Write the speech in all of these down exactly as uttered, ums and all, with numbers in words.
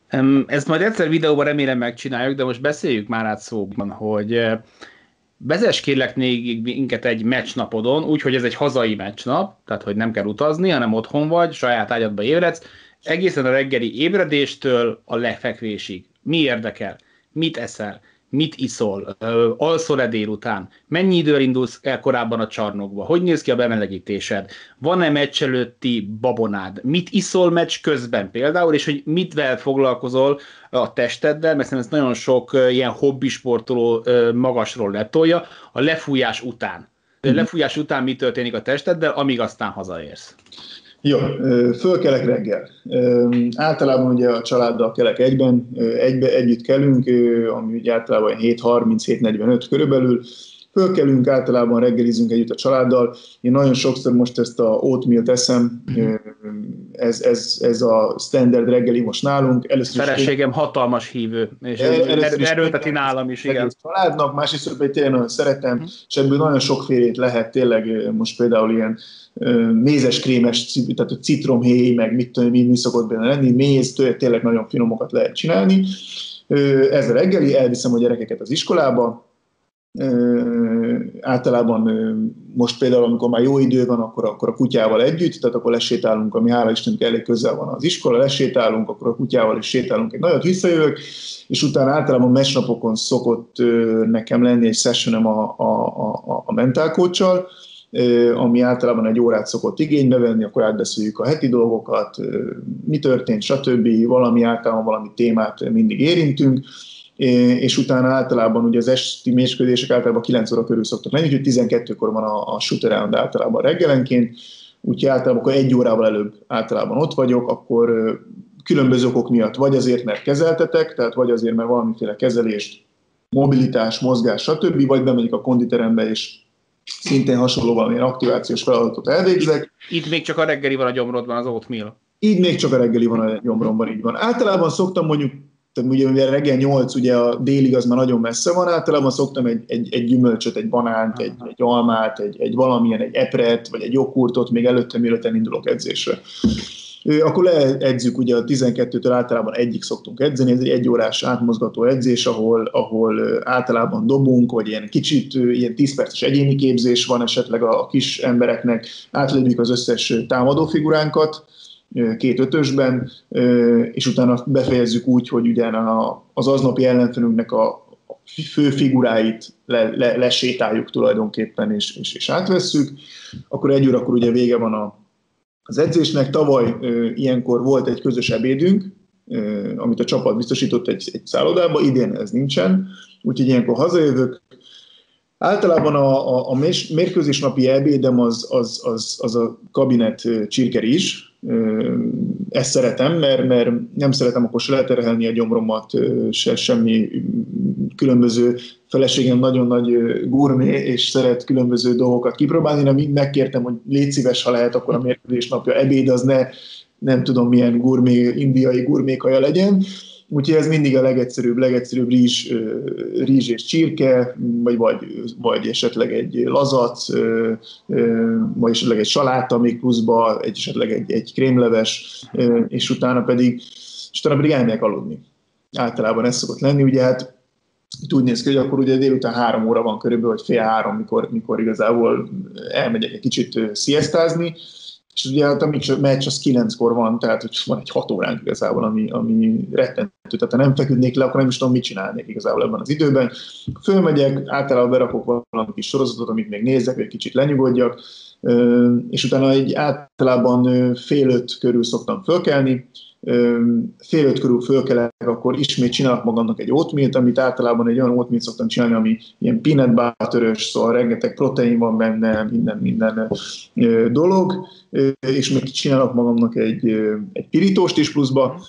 Em, Ezt majd egyszer videóban remélem megcsináljuk, de most beszéljük már át szóban, hogy eh, vezess kérlek még minket egy meccsnapodon, úgyhogy ez egy hazai meccsnap, tehát hogy nem kell utazni, hanem otthon vagy, saját ágyadba ébredsz, egészen a reggeli ébredéstől a lefekvésig. Mi érdekel? Mit eszel? Mit iszol? Ö, alszol-e délután? Mennyi időre indulsz el korábban a csarnokba? Hogy néz ki a bemelegítésed? Van-e meccs előtti babonád? Mit iszol meccs közben például, és hogy mitvel foglalkozol a testeddel, mert szerintem ez nagyon sok ö, ilyen hobbisportoló ö, magasról letolja, a lefújás után. A Mhm. lefújás után mi történik a testeddel, amíg aztán hazaérsz? Jó, ö, fölkelek reggel. Ö, Általában ugye a családdal kelek egyben, ö, egybe, együtt kelünk, ö, ami ugye általában hét harminc hét negyvenöt körülbelül. Fölkelünk, általában reggelizünk együtt a családdal. Én nagyon sokszor most ezt a oatmeal teszem, ö, ez, ez, ez a standard reggeli most nálunk. Először is Feleségem hatalmas hívő, és Először is erőlteti nálam is, igen. egész családnak, másrészt pedig tényleg nagyon szeretem, és ebből nagyon sokfélét lehet tényleg, most például ilyen mézes, krémes, tehát a citromhéj, meg mit tudom, mi, mi szokott benne lenni, méz, tényleg nagyon finomokat lehet csinálni. Ez a reggeli, elviszem a gyerekeket az iskolába, Ö, általában ö, most például, amikor már jó idő van, akkor, akkor a kutyával együtt, tehát akkor lesétálunk, ami hála Istennek elég közel van az iskola, lesétálunk, akkor a kutyával is sétálunk egy nagyot, visszajövök, és utána általában meccsnapokon szokott ö, nekem lenni egy sessionem a, a, a, a mental coach-sal, ö, ami általában egy órát szokott igénybe venni, akkor átbeszéljük a heti dolgokat, ö, mi történt, stb. Valami általában valami témát mindig érintünk, és utána általában ugye az esti mérkőzések általában kilenc óra körül szoktak lenni, úgyhogy tizenkettőkor van a, a shoot around általában reggelenként, úgyhogy általában akkor egy órával előbb általában ott vagyok, akkor különböző okok miatt, vagy azért, mert kezeltetek, tehát vagy azért, mert valamiféle kezelést, mobilitás, mozgás, stb., vagy bemegyek a konditerembe, és szintén hasonló valamilyen aktivációs feladatot elvégzek. Itt, itt még csak a reggeli van a gyomrodban, az oatmeal. Így még csak a reggeli van a gyomromban, így van. Általában szoktam mondjuk, tehát ugye, ugye reggel nyolc, ugye a délig az már nagyon messze van, általában szoktam egy, egy, egy gyümölcsöt, egy banánt, egy, egy almát, egy, egy valamilyen, egy epret, vagy egy joghurtot még előtte, mielőtt elindulok edzésre. Akkor leedzük, ugye a tizenkettőtől általában egyig szoktunk edzeni, ez egy egyórás átmozgató edzés, ahol, ahol általában dobunk, vagy ilyen kicsit, ilyen tíz perces egyéni képzés van esetleg a kis embereknek, átlépjük az összes támadófiguránkat, két ötösben, és utána befejezzük úgy, hogy ugyan az aznapi ellenfelünknek a fő figuráit le, le, lesétáljuk tulajdonképpen, és, és, és átvesszük. Akkor egy órakor ugye vége van a, az edzésnek. Tavaly ilyenkor volt egy közös ebédünk, amit a csapat biztosított egy, egy szállodába, idén ez nincsen, úgyhogy ilyenkor hazajövök. Általában a, a, a mérkőzés napi ebédem az, az, az, az a kabinet csirkerizs. Ezt szeretem, mert, mert nem szeretem akkor se leterhelni a gyomromat, se semmi különböző. Feleségem nagyon nagy gurmé, és szeret különböző dolgokat kipróbálni. Nem, megkértem, hogy légy szíves, ha lehet, akkor a mérkőzés napja ebéd az ne, nem tudom milyen gurmé, indiai gurmékaja legyen. Úgyhogy ez mindig a legegyszerűbb, legegyszerűbb rizs, rizs és csirke, vagy, vagy, vagy esetleg egy lazac, vagy esetleg egy saláta még pluszba, egy, esetleg egy, egy krémleves, és utána pedig, és utána pedig elmegyek aludni. Általában ez szokott lenni, ugye hát itt úgy néz ki, hogy akkor ugye délután három óra van körülbelül, vagy fél három, mikor, mikor igazából elmegyek egy kicsit sziasztázni, és ugye hát a meccs az kilenckor van, tehát hogy van egy hat óránk igazából, ami, ami rettentő. Tehát ha nem feküdnék le, akkor nem is tudom, mit csinálnék igazából ebben az időben. Fölmegyek, általában berakok valami kis sorozatot, amit még nézek, hogy egy kicsit lenyugodjak, és utána egy általában fél öt körül szoktam fölkelni, fél öt körül fölkelek, akkor ismét csinálok magamnak egy oatmealt, amit általában egy olyan oatmealt szoktam csinálni, ami ilyen peanut butter-ös, szóval rengeteg protein van benne, minden, minden dolog, és még csinálok magamnak egy, egy pirítóst is pluszba,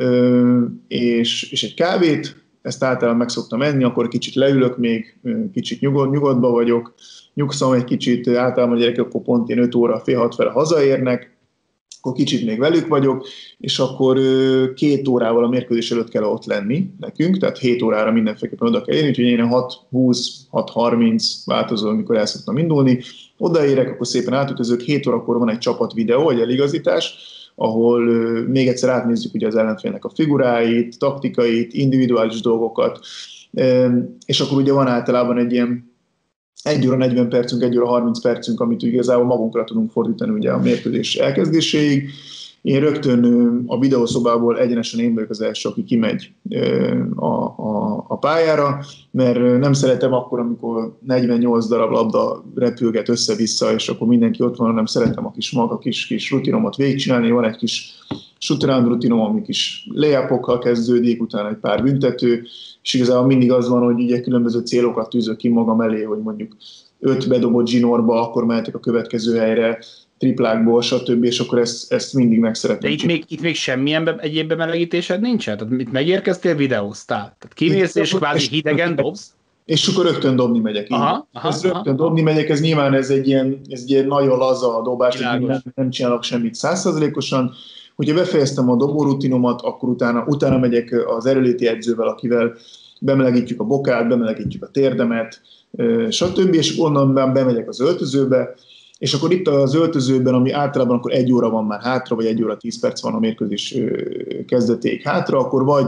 és, és egy kávét, ezt általában meg szoktam enni, akkor kicsit leülök még, kicsit nyugod, nyugodba vagyok, nyugszom egy kicsit, általában a gyerekek akkor pont ilyen öt óra, fél hat fele hazaérnek, akkor kicsit még velük vagyok, és akkor két órával a mérkőzés előtt kell ott lenni nekünk, tehát hét órára mindenféleképpen oda kell érni, úgyhogy én hat húsz, hat harminc változó, amikor el szoktam indulni, odaérek, akkor szépen átütözök, hét órakor van egy csapat videó, egy eligazítás, ahol még egyszer átnézzük ugye az ellenfélnek a figuráit, taktikait, individuális dolgokat, és akkor ugye van általában egy ilyen egy óra negyven percünk, egy óra harminc percünk, amit igazából magunkra tudunk fordítani ugye a mérkőzés elkezdéséig. Én rögtön a videószobából egyenesen én vagyok az első, aki kimegy a, a, a pályára, mert nem szeretem akkor, amikor negyvennyolc darab labda repülget össze-vissza, és akkor mindenki ott van, hanem szeretem a kis maga kis, kis rutinomat végigcsinálni. Van egy kis shoot-around rutinom, ami kis layupokkal kezdődik, utána egy pár büntető, és igazából mindig az van, hogy ugye különböző célokat tűzök ki magam elé, hogy mondjuk öt bedobott zsinórba, akkor mehetek a következő helyre, triplákból, stb. És akkor ezt, ezt mindig meg szeretném. De itt még, itt még semmilyen be, egyéb bemelegítésed nincsen? Tehát itt megérkeztél, videóztál? Tehát kimész és kvázi hidegen dobsz? És akkor rögtön dobni megyek. Aha, aha, ez rögtön aha. dobni megyek, ez nyilván ez egy ilyen, ez egy ilyen nagyon laza dobás, nem, nem csinálok semmit száz százalékosan. Hogyha befejeztem a dobórutinomat, akkor utána, utána megyek az erőléti edzővel, akivel bemelegítjük a bokát, bemelegítjük a térdemet, stb. És onnan bemegyek az öltözőbe, és akkor itt az öltözőben, ami általában akkor egy óra van már hátra, vagy egy óra tíz perc van a mérkőzés kezdetéig hátra, akkor vagy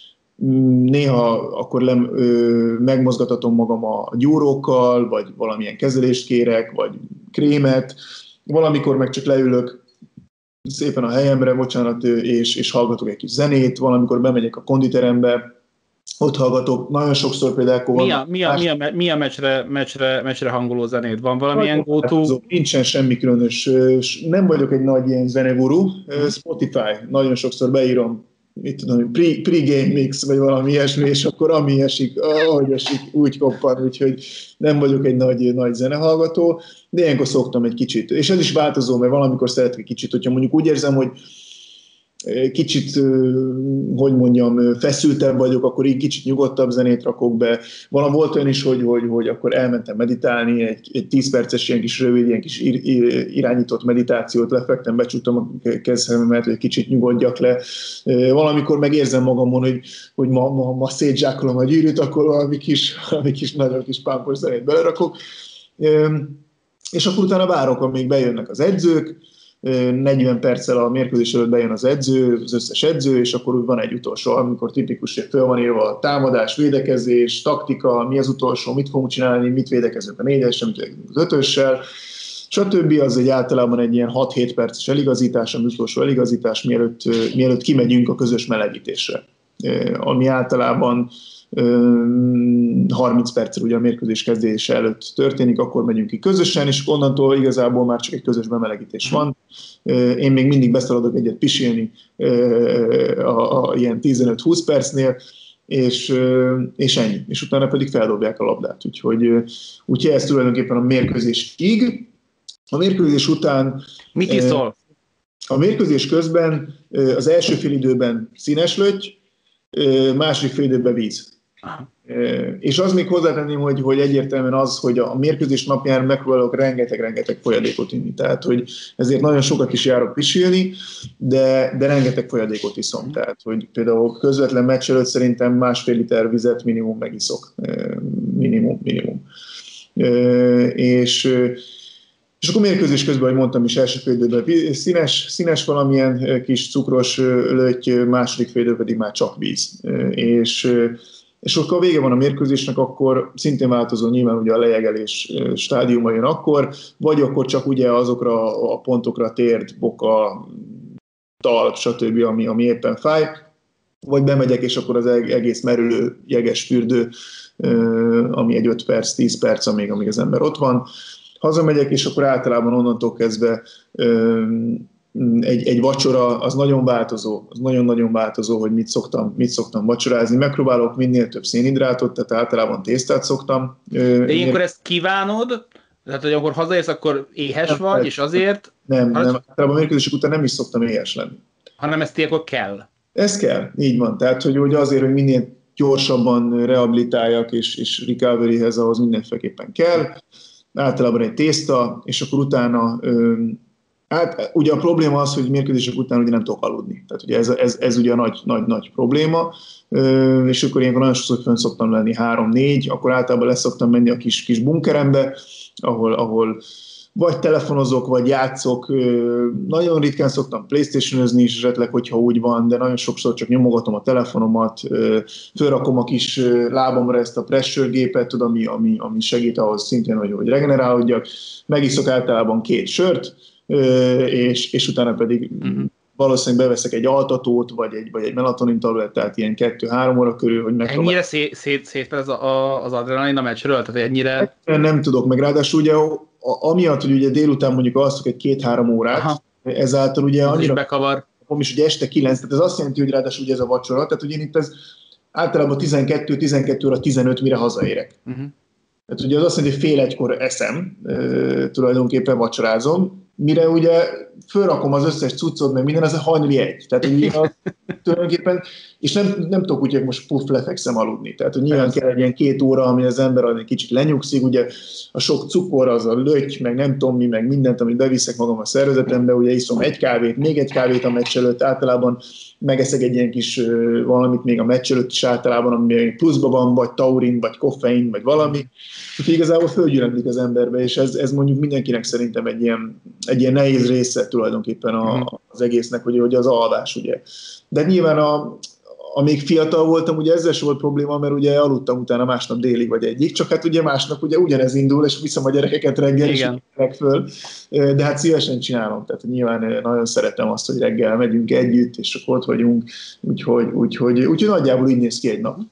néha akkor lem, ö, megmozgatatom magam a gyúrókkal, vagy valamilyen kezelést kérek, vagy krémet, valamikor meg csak leülök szépen a helyemre, bocsánat, és, és hallgatok egy kis zenét, valamikor bemegyek a konditerembe, ott hallgatok, nagyon sokszor például... Mi a, mi a, mi a, mi a meccsre, meccsre, meccsre hangoló zenét? Van valamilyen go-to? Nincsen semmi különös. Nem vagyok egy nagy ilyen zeneguru. Spotify, nagyon sokszor beírom, mit tudom, pre, pre-game mix, vagy valami ilyesmi, és akkor ami esik, ahogy esik, úgy koppan, úgyhogy nem vagyok egy nagy, nagy zenehallgató, de ilyenkor szoktam egy kicsit. És ez is változó, mert valamikor szeretek egy kicsit, hogyha mondjuk úgy érzem, hogy kicsit, hogy mondjam, feszültebb vagyok, akkor így kicsit nyugodtabb zenét rakok be. Valami volt olyan is, hogy, hogy, hogy akkor elmentem meditálni, egy, egy tíz perces ilyen kis rövid, ilyen kis ir, ir, irányított meditációt lefektem, becsuktam a kezemmet, hogy kicsit nyugodjak le. Valamikor megérzem magamon, hogy, hogy ma, ma, ma szétzsákolom a gyűrűt, akkor valami kis, valami kis nagyon kis pámpos zenét belerakok. És akkor utána várok, amíg bejönnek az edzők, negyven perccel a mérkőzés előtt bejön az edző, az összes edző, és akkor van egy utolsó, amikor tipikus, hogy föl van írva a támadás, védekezés, taktika, mi az utolsó, mit fogunk csinálni, mit védekezünk a négyessel, mit védekezünk az ötössel, stb. Az egy általában egy ilyen hat-hét perces eligazítás, az utolsó eligazítás, mielőtt, mielőtt kimegyünk a közös melegítésre, ami általában harminc perccel ugye a mérkőzés kezdése előtt történik, akkor megyünk ki közösen, és onnantól igazából már csak egy közös bemelegítés van. Én még mindig beszaladok egyet pisilni a, a ilyen tizenöt-húsz percnél, és, és ennyi. És utána pedig feldobják a labdát. Úgyhogy, úgyhogy ez tulajdonképpen a mérkőzésig. A mérkőzés után... Mit iszol? A mérkőzés közben az első fél időben színes löty, második fél időben víz. Aha. És az még hozzátenném, hogy, hogy egyértelműen az, hogy a mérkőzés napján megpróbálok rengeteg-rengeteg folyadékot inni. Tehát, hogy ezért nagyon sokat is járok pisilni, de, de rengeteg folyadékot iszom. Tehát, hogy például közvetlen meccs előtt szerintem másfél liter vizet minimum megiszok. Minimum, minimum. És És akkor mérkőzés közben, ahogy mondtam is, első fél időben színes, színes valamilyen kis cukros löty, második fél időben pedig már csak víz. És, és akkor a vége van a mérkőzésnek, akkor szintén változó, nyilván ugye a lejegelés stádiuma jön akkor, vagy akkor csak ugye azokra a pontokra térd, boka, talp, stb., ami, ami éppen fáj, vagy bemegyek, és akkor az egész merülő jeges fürdő, ami egy öt perc, tíz perc, amíg, amíg az ember ott van. Hazamegyek, és akkor általában onnantól kezdve egy, egy vacsora, az nagyon változó, az nagyon-nagyon változó, hogy mit szoktam, mit szoktam vacsorázni. Megpróbálok minél több szénhidrátot, tehát általában tésztát szoktam. De ilyenkor ezt kívánod? Tehát, hogy akkor hazaérsz, akkor éhes nem, vagy, és azért... Nem, nem, általában a mérkőzések után nem is szoktam éhes lenni. Hanem ezt ilyenkor kell? Ez kell, így van. Tehát, hogy, hogy azért, hogy minél gyorsabban rehabilitáljak, és, és recoveryhez ahhoz mindenféleképpen kell. Általában egy tészta, és akkor utána, hát ugye a probléma az, hogy mérkőzések után ugye nem tudok aludni. Tehát ugye ez, ez, ez ugye a nagy, nagy, nagy probléma, és akkor ilyenkor nagyon sokszor fönn szoktam lenni három-négy, akkor általában leszoktam menni a kis, kis bunkerembe, ahol, ahol, vagy telefonozok, vagy játszok. Nagyon ritkán szoktam PlayStation-özni is esetleg, hogyha úgy van, de nagyon sokszor csak nyomogatom a telefonomat, fölrakom a kis lábamra ezt a pressure gépet, ami, ami, ami segít ahhoz szintén, hogy, hogy regenerálódjak. Megiszok általában két sört, és, és utána pedig uh-huh. valószínűleg beveszek egy altatót, vagy egy, vagy egy melatonin tablettát ilyen kettő-három óra körül, hogy megpróbálj. Ennyire szét, szét, szét az, a, az adrenalin a meccsről? Tehát ennyire... Nem tudok meg, ráadásul ugye amiatt, hogy ugye délután mondjuk alszok egy két-három órát, aha. ezáltal ugye ez annyira... is bekavar. És ugye este kilenc, tehát ez azt jelenti, hogy ráadásul ugye ez a vacsora, tehát ugye én itt ez általában tizenkettő tizenkettő óra tizenöt mire hazaérek. Uh-huh. Tehát ugye az azt jelenti, hogy fél egykor eszem, e, tulajdonképpen vacsorázom, mire ugye fölrakom az összes cuccot, meg minden, az a hajnali egy. Tehát ugye az, tulajdonképpen, és nem, nem tudok úgy, hogy most puff lefekszem aludni. Tehát hogy nyilván kell egy ilyen két óra, ami az ember egy kicsit lenyugszik, ugye a sok cukor, az a löty, meg nem tudom mi, meg mindent, amit beviszek magam a szervezetembe, ugye iszom egy kávét, még egy kávét a meccs előtt, általában megeszek egy ilyen kis uh, valamit még a meccs előtt is általában, ami pluszban van, vagy taurin, vagy koffein, vagy valami. Úgyhogy igazából fölgyűlömlik az emberbe, és ez, ez mondjuk mindenkinek szerintem egy ilyen, egy ilyen nehéz része tulajdonképpen a, az egésznek, hogy, hogy az alvás, ugye. De nyilván a, amíg fiatal voltam, ugye ezzel sem volt probléma, mert ugye aludtam utána másnap délig vagy egyik, csak hát ugye másnap ugye ugyanez indul, és viszem a gyerekeket reggel, igen. És föl, de hát szívesen csinálom, tehát nyilván nagyon szeretem azt, hogy reggel megyünk együtt, és akkor ott vagyunk, úgyhogy, úgyhogy, úgyhogy nagyjából így néz ki egy nap.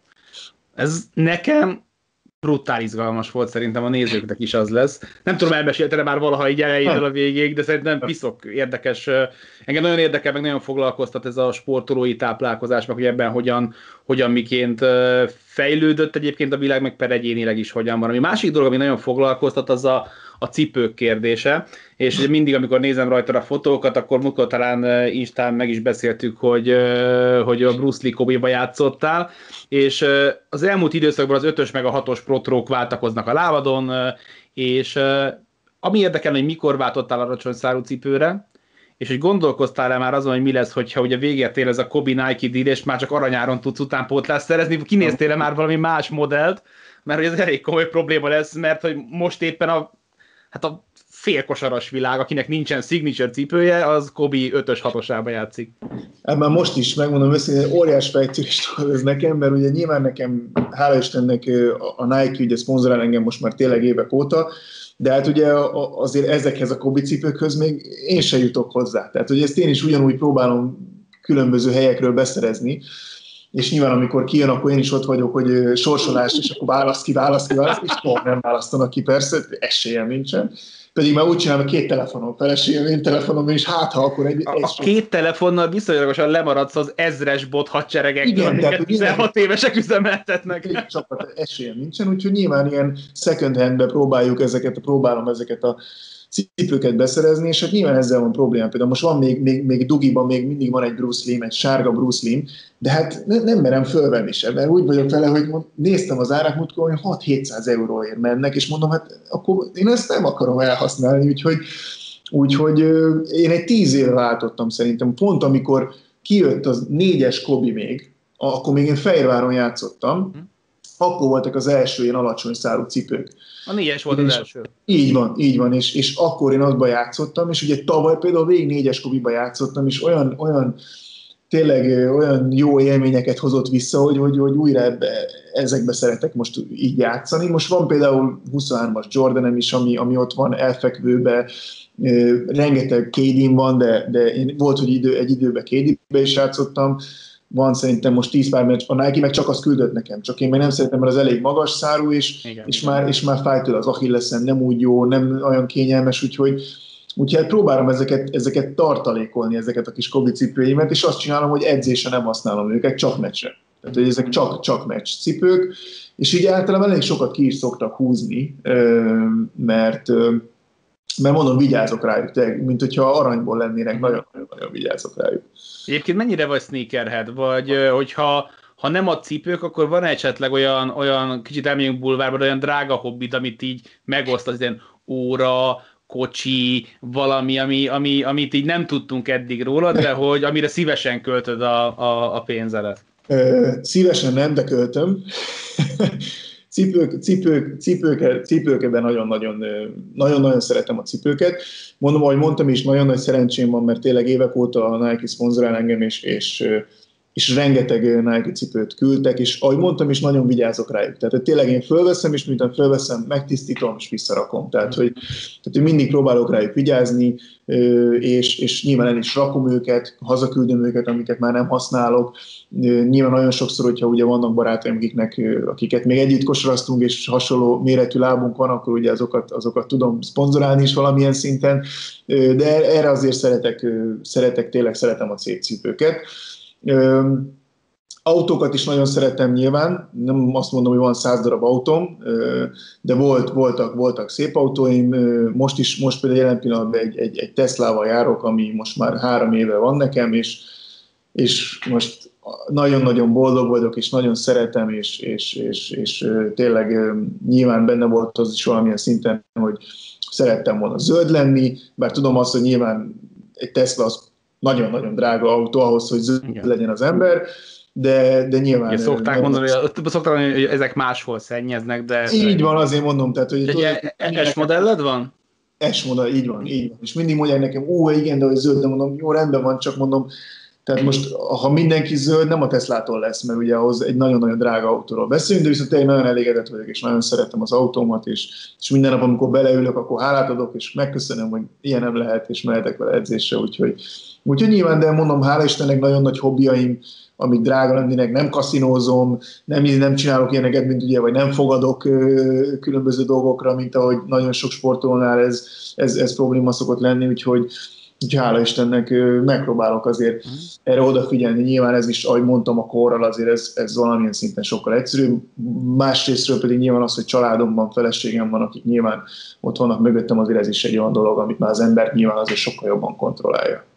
Ez nekem brutál izgalmas volt, szerintem a nézőknek is az lesz. Nem tudom, elmeséltem már valaha így elejétől a végéig, de szerintem piszok érdekes. Engem nagyon érdekel, meg nagyon foglalkoztat ez a sportolói táplálkozás, meg hogy ebben hogyan, hogyan miként fejlődött egyébként a világ, meg per egyénileg is hogyan van. Ami másik dolog, ami nagyon foglalkoztat, az a, a cipők kérdése, és ugye mindig, amikor nézem rajta a fotókat, akkor múltkor talán Instán meg is beszéltük, hogy, hogy a Bruce Lee Kobe-ba játszottál, és az elmúlt időszakban az ötös meg a hatos protrók váltakoznak a lábadon, és ami érdekel, hogy mikor váltottál alacsony szárú cipőre, és hogy gondolkoztál-e már azon, hogy mi lesz, hogyha ugye véget ér ez a Kobe Nike deal, és már csak aranyáron tudsz utánpótlást szerezni, kinéztél-e már valami más modellt, mert hogy ez elég komoly probléma lesz, mert hogy most éppen a, hát a félkosaras világ, akinek nincsen signature cipője, az Kobe ötös hatosába játszik. Ebben most is megmondom őszintén, óriás fejtörést ez nekem, mert ugye nyilván nekem, hála Istennek a Nike ugye szponzorál engem most már tényleg évek óta, de hát ugye azért ezekhez a Kobe cipőkhöz még én se jutok hozzá. Tehát ugye ezt én is ugyanúgy próbálom különböző helyekről beszerezni, és nyilván amikor kijön, akkor én is ott vagyok, hogy sorsolás, és akkor válasz ki, válasz ki, válasz ki, és tovább nem választanak ki, persze, esélyem nincsen. Pedig már úgy csinálom, hogy két telefonom, feleségem, én telefonom, és hát ha akkor egy... A, egy a két telefonnal viszonylagosan lemaradsz az ezres bot hadseregektől, amiket tizenhat évesek üzemeltetnek. Csapat esélyem nincsen, úgyhogy nyilván ilyen second handbe próbáljuk ezeket, próbálom ezeket a cipőket beszerezni, és hát nyilván ezzel van probléma. Például most van még, még, még Dugiban, még mindig van egy Bruce Lee, egy sárga Bruce Lee, de hát ne, nem merem fölvenni sem, mert úgy vagyok vele, hogy mond, néztem az árak múltkor, hogy hat-hétszáz euróért mennek, és mondom, hát akkor én ezt nem akarom elhasználni, úgyhogy, úgyhogy én egy tíz éve váltottam szerintem, pont amikor kijött az négyes Kobe még, akkor még én Fehérváron játszottam, hm. akkor voltak az első ilyen alacsony szárú cipők. A négyes volt az első. Így van, így van, és, és akkor én azba játszottam, és ugye tavaly például végig négyes Kobe-ba játszottam, és olyan, olyan tényleg olyan jó élményeket hozott vissza, hogy, hogy, hogy újra ebbe, ezekbe szeretek most így játszani. Most van például huszonhármas Jordanem is, ami, ami ott van elfekvőbe, rengeteg ká dé-n van, de, de én volt, hogy idő, egy időben ká dé-be is játszottam, van szerintem most tíz pár meccs, a Nike meg csak azt küldött nekem, csak én meg nem szeretem, mert az elég magas szárú, és, igen, és, igen. Már, és már fáj tőle az Achilleszen, nem úgy jó, nem olyan kényelmes, úgyhogy, úgyhogy próbálom ezeket, ezeket tartalékolni, ezeket a kis Kobe cipőimet, és azt csinálom, hogy edzésre nem használom őket, csak meccsre. Tehát, hogy ezek csak, csak meccs cipők, és így általában elég sokat ki is szoktak húzni, mert, mert mondom, vigyázok rájuk, mint hogyha aranyból lennének, nagyon-nagyon vigyázok rájuk. Egyébként mennyire vagy sneakerhead, vagy hogyha ha nem a cipők, akkor van esetleg olyan, olyan kicsit elmegyünk bulvárban, olyan drága hobbit, amit így megosztasz, ilyen óra, kocsi, valami, ami, ami, amit így nem tudtunk eddig róla, de hogy amire szívesen költöd a, a, a pénzedet? Szívesen nem, de költöm. cipők, cipők, cipők, cipőkben nagyon-nagyon, nagyon-nagyon szeretem a cipőket. Mondom, ahogy mondtam is, nagyon nagy szerencsém van, mert tényleg évek óta a Nike szponzorál engem, és, és, és rengeteg Nike cipőt küldtek, és ahogy mondtam is, nagyon vigyázok rájuk. Tehát tényleg én fölveszem, és miután fölveszem, megtisztítom, és visszarakom. Tehát, hogy, tehát, hogy mindig próbálok rájuk vigyázni, és, és nyilván el is rakom őket, hazaküldöm őket, amiket már nem használok. Nyilván nagyon sokszor, hogyha ugye vannak barátaim, akiknek, akiket még együtt kosaraztunk, és hasonló méretű lábunk van, akkor ugye azokat, azokat tudom szponzorálni is valamilyen szinten, de erre azért szeretek, szeretek tényleg szeretem a szép cipőket. Autókat is nagyon szeretem nyilván, nem azt mondom, hogy van száz darab autóm, de volt, voltak, voltak szép autóim, most is, most például jelen pillanatban egy, egy, egy Teslával járok, ami most már három éve van nekem, és, és most nagyon-nagyon boldog vagyok, és nagyon szeretem, és, és, és, és tényleg nyilván benne volt az is valamilyen szinten, hogy szerettem volna zöld lenni, bár tudom azt, hogy nyilván egy Tesla az nagyon-nagyon drága autó ahhoz, hogy zöld Igen. legyen az ember, de, de nyilván... Igen, szokták mondani, hogy, szokták mondani, hogy ezek máshol szennyeznek, de... Így van, azért mondom. Tehát, hogy egy S-modelled van? S-modell, így van, így van. És mindig mondják nekem, ó, igen, de hogy zöld, de mondom, jó, rendben van, csak mondom, tehát most, ha mindenki zöld, nem a Teslától lesz, mert ugye ahhoz egy nagyon-nagyon drága autóról beszélünk, de viszont tényleg nagyon elégedett vagyok, és nagyon szeretem az autómat, és, és minden nap, amikor beleülök, akkor hálát adok, és megköszönöm, hogy ilyen nem lehet, és mehetek vele edzésre, úgyhogy, úgyhogy nyilván, de mondom, hála Istennek nagyon nagy hobbiaim, amik drága lennének, nem kaszinózom, nem, nem csinálok ilyeneket, mint ugye, vagy nem fogadok ö, különböző dolgokra, mint ahogy nagyon sok sportolónál ez, ez, ez probléma szokott lenni, úgyhogy, úgyhogy hála Istennek ö, megpróbálok azért mm. erre odafigyelni. Nyilván ez is, ahogy mondtam, a korral azért ez, ez valamilyen szinten sokkal egyszerűbb. Másrésztről pedig nyilván az, hogy családomban, feleségem van, akik nyilván ott vannak mögöttem, azért ez is egy olyan dolog, amit már az ember nyilván azért sokkal jobban kontrollálja.